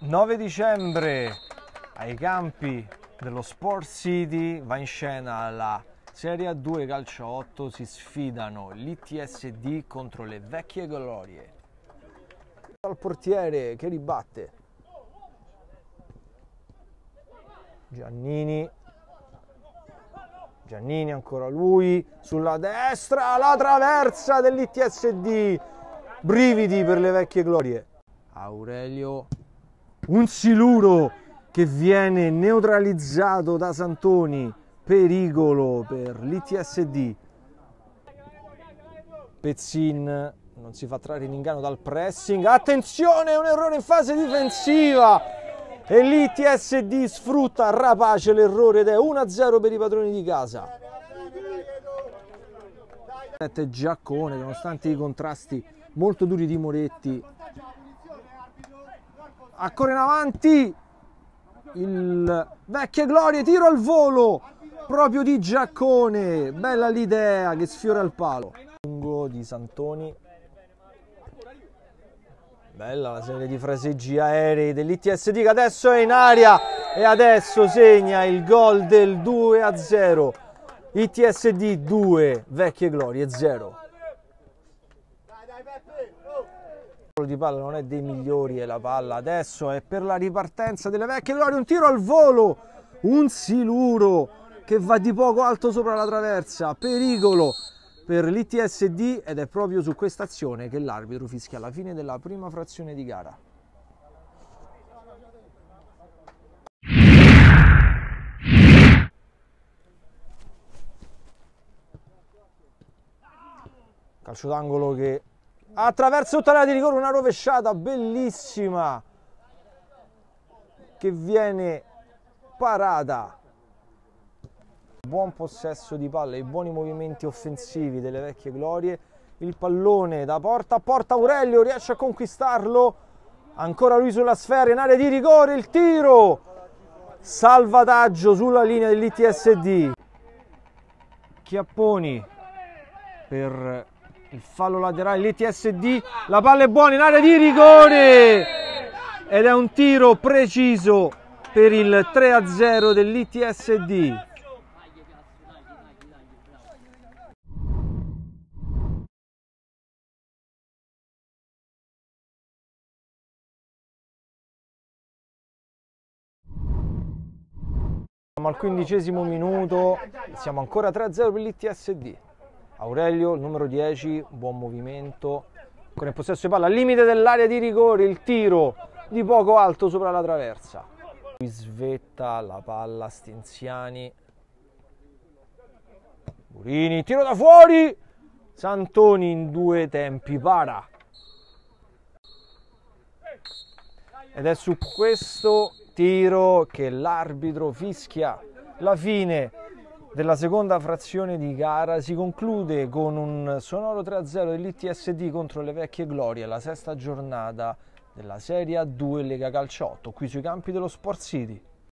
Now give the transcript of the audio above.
9 dicembre ai campi dello Sport City va in scena la Serie A2 Calcio 8, si sfidano l'ITSD contro le vecchie glorie. Al portiere che ribatte. Giannini ancora lui, sulla destra, la traversa dell'ITSD, brividi per le vecchie glorie. Aurelio, un siluro che viene neutralizzato da Santoni, pericolo per l'ITSD. Pezzin non si fa trarre in inganno dal pressing, attenzione, un errore in fase difensiva e l'ITSD sfrutta rapace l'errore ed è 1-0 per i padroni di casa. Giaccone, nonostante i contrasti molto duri di Moretti, ancora in avanti il vecchie glorie, tiro al volo proprio di Giaccone, bella l'idea che sfiora il palo. Lungo di Santoni, bella la serie di fraseggi aerei dell'ITSD che adesso è in aria e adesso segna il gol del 2-0. ITSD 2, vecchie glorie 0. Il di palla non è dei migliori e la palla adesso è per la ripartenza delle vecchie glorie, un tiro al volo, un siluro che va di poco alto sopra la traversa, pericolo per l'ITSD ed è proprio su questa azione che l'arbitro fischia alla fine della prima frazione di gara. Calcio d'angolo che attraverso tutta l'area di rigore, una rovesciata bellissima che viene parata. Buon possesso di palla, i buoni movimenti offensivi delle vecchie glorie, il pallone da porta a porta, Aurelio riesce a conquistarlo, ancora lui sulla sfera in area di rigore, il tiro, salvataggio sulla linea dell'ITSD. Chiapponi per il fallo laterale, l'ITSD, la palla è buona in area di rigore ed è un tiro preciso per il 3-0 dell'ITSD. Siamo al 15° minuto, siamo ancora 3-0 per l'ITSD. Aurelio, il numero 10, buon movimento, con il possesso di palla al limite dell'area di rigore, il tiro di poco alto sopra la traversa. Lui svetta la palla, Stinziani, Burini, tiro da fuori, Santoni in due tempi, para. Ed è su questo tiro che l'arbitro fischia la fine della seconda frazione di gara, si conclude con un sonoro 3-0 dell'ITSD contro le vecchie glorie, la sesta giornata della Serie A2 Lega Calcio 8, qui sui campi dello Sport City.